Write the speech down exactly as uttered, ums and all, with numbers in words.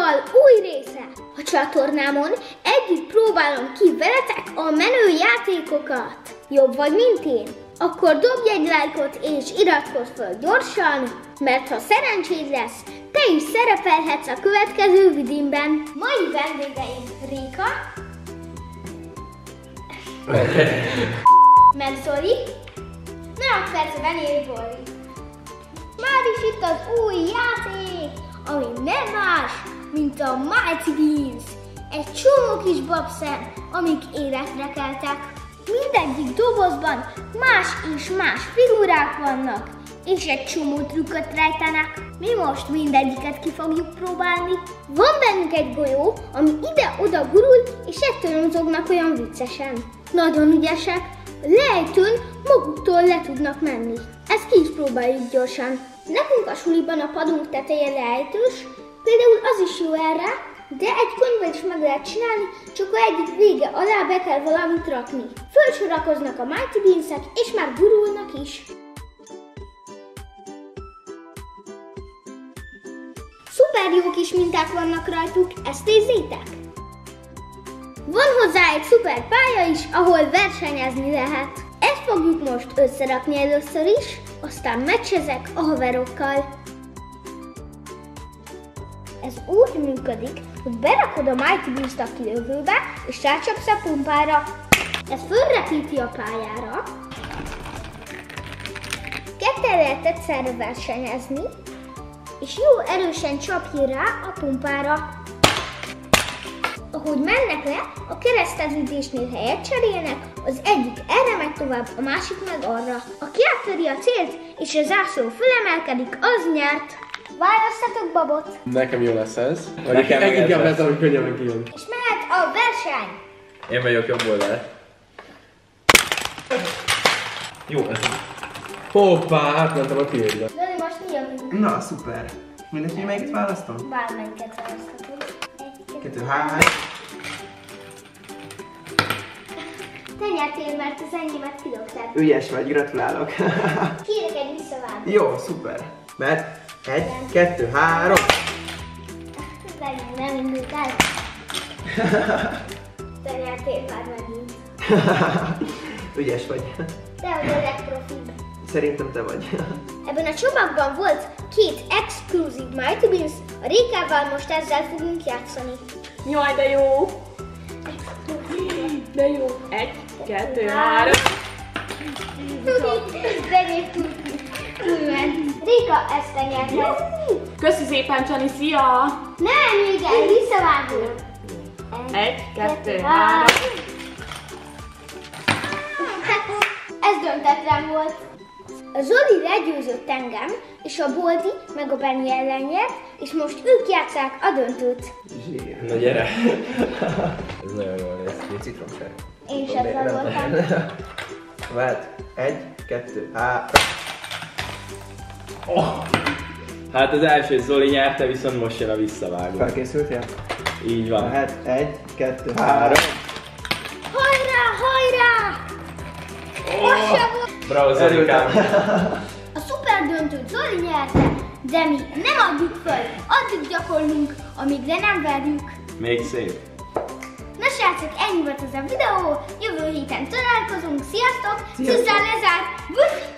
Tutorial új része! A csatornámon együtt próbálom ki veletek a menő játékokat. Jobb vagy, mint én? Akkor dobj egy lájkot és iratkozz fel gyorsan, mert ha szerencséd lesz, te is szerepelhetsz a következő videómban. Mai vendégeim Réka, meg Zoli, meg persze Venér Bori. Már is itt az új játék, ami nem más, mint a Mighty Beanz. Egy csomó kis babszem, amik életre keltek. Mindegyik dobozban más és más figurák vannak, és egy csomó trükköt rejtenek. Mi most mindegyiket ki fogjuk próbálni. Van bennünk egy golyó, ami ide-oda gurul, és ettől mozognak olyan viccesen. Nagyon ügyesek, lejtőn maguktól le tudnak menni. Ezt ki is próbáljuk gyorsan. Nekünk a suliban a padunk tetején lejtős, például az is jó erre, de egy könyvet is meg lehet csinálni, csak a egyik vége alá be kell valamit rakni. Fölsorakoznak a Mighty Beanzek, és már gurulnak is. Szuper jó kis minták vannak rajtuk, ezt nézzétek! Van hozzá egy szuper pálya is, ahol versenyezni lehet. Ezt fogjuk most összerakni először is, aztán meccsezek a haverokkal. Ez úgy működik, hogy berakod a Mighty Beanzt a kilövőbe, és rácsapsz a pumpára. Ez fölrepíti a pályára. Ketten lehet egyszerre versenyezni, és jó erősen csapj rá a pumpára. Ahogy mennek le, a kereszteződésnél helyet cserélnek, az egyik erre megy tovább, a másik meg arra. Aki áttöri a célt, és a zászló fölemelkedik, az nyert. Választatok babot! Nekem jó lesz ez. Nekem meg inkább lesz, ami könnyebben kijön. És mehet a verseny! Én vagyok jobb oldal. Jó ez. Hoppá, átmentem a tiédbe. Zoli, most mi jövünk? Na, szuper. Mindenki melyiket választom? Bármelyiket választatunk. Kettő, három. Te nyertél, mert az enyémet kidobtad. Ügyes vagy, gratulálok. Kérek egy visszavágót. Jó, szuper. Mert egy, kettő, három. Legyen, nem indult el. Te nyertél már megint. Ügyes vagy. Te vagy a legprofibb. Szerintem te vagy. Ebben a csomagban volt két exkluzív Mighty Beanz, a Rékával most ezzel fogunk játszani. Jaj, de jó! De jó! Egy, kettő, három! Tudi, Venér tudni. Túlment. Réka, ezt te nyerted. Köszi szépen, Csani, szia! Nem, még egy visszavágó. Egy, kettő, három! Ez döntetlen volt. A Zoli legyőzött engem, és a Boldi meg a Benni ellen nyert, és most ők játsszák a döntőt. Zsír. Na gyere! Ez nagyon jól néz ki. Citromsár. Én is ezzel voltam. Vált. Egy, kettő, három. Oh. Hát az első Zoli nyerte, viszont most jön a visszavágó. Felkészültél? Így van. Hát egy, kettő, három. Hajrá, hajrá! Oh. Az se volt. Bravo, Zolikám! A szuper döntőt Zoli nyerte, de mi nem adjuk föl. Addig gyakorlunk, amíg le nem verjük. Még szép. Na srácok, ennyi volt ez a videó. Jövő héten találkozunk. Sziasztok! Sziasztok. Szüzzán lezárt!